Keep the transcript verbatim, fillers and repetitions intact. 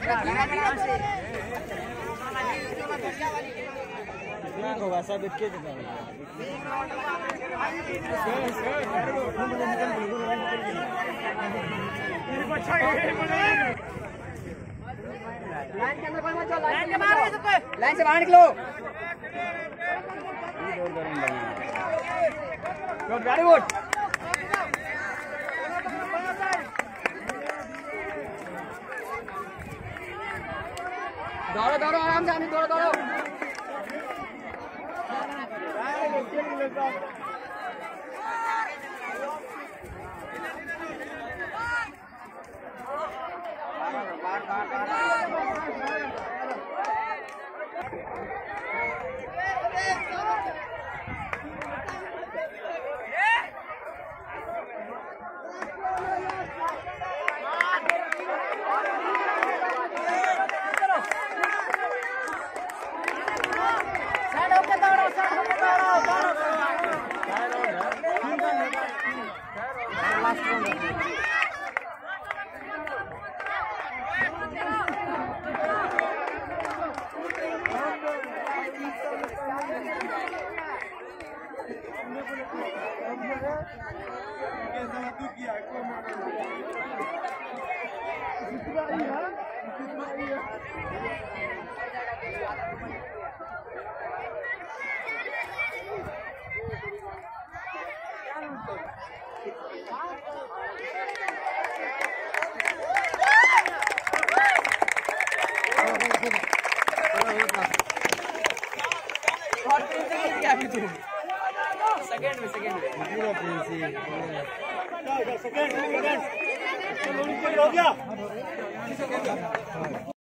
वैसा बिट के लाइन के अंदर मत जाओ, लाइन के बाहर सबको, लाइन से बाहर निकलो। Good very good. दौड़ो दौड़ो आराम से, दौड़ो दौड़ो। सेकंड में सेकंड में पूरा प्रिंसी सेकंड सेकंड हो गया।